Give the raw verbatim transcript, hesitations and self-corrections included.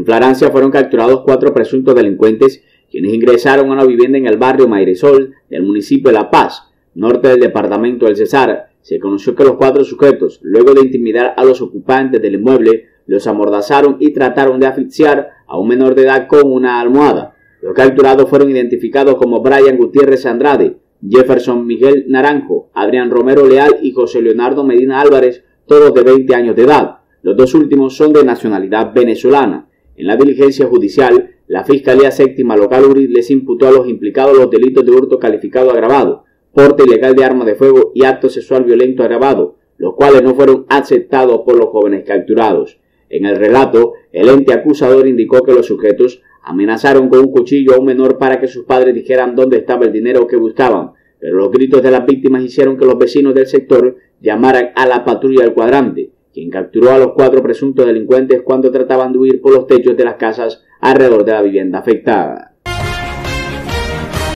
Francia fueron capturados cuatro presuntos delincuentes quienes ingresaron a una vivienda en el barrio Mairesol del municipio de La Paz, norte del departamento del Cesar. Se conoció que los cuatro sujetos, luego de intimidar a los ocupantes del inmueble, los amordazaron y trataron de asfixiar a un menor de edad con una almohada. Los capturados fueron identificados como Brian Gutiérrez Andrade, Jefferson Miguel Naranjo, Adrián Romero Leal y José Leonardo Medina Álvarez, todos de veinte años de edad. Los dos últimos son de nacionalidad venezolana. En la diligencia judicial, la Fiscalía Séptima Local U R I les imputó a los implicados los delitos de hurto calificado agravado, porte ilegal de arma de fuego y acto sexual violento agravado, los cuales no fueron aceptados por los jóvenes capturados. En el relato, el ente acusador indicó que los sujetos amenazaron con un cuchillo a un menor para que sus padres dijeran dónde estaba el dinero que buscaban, pero los gritos de las víctimas hicieron que los vecinos del sector llamaran a la patrulla del cuadrante, quien capturó a los cuatro presuntos delincuentes cuando trataban de huir por los techos de las casas alrededor de la vivienda afectada.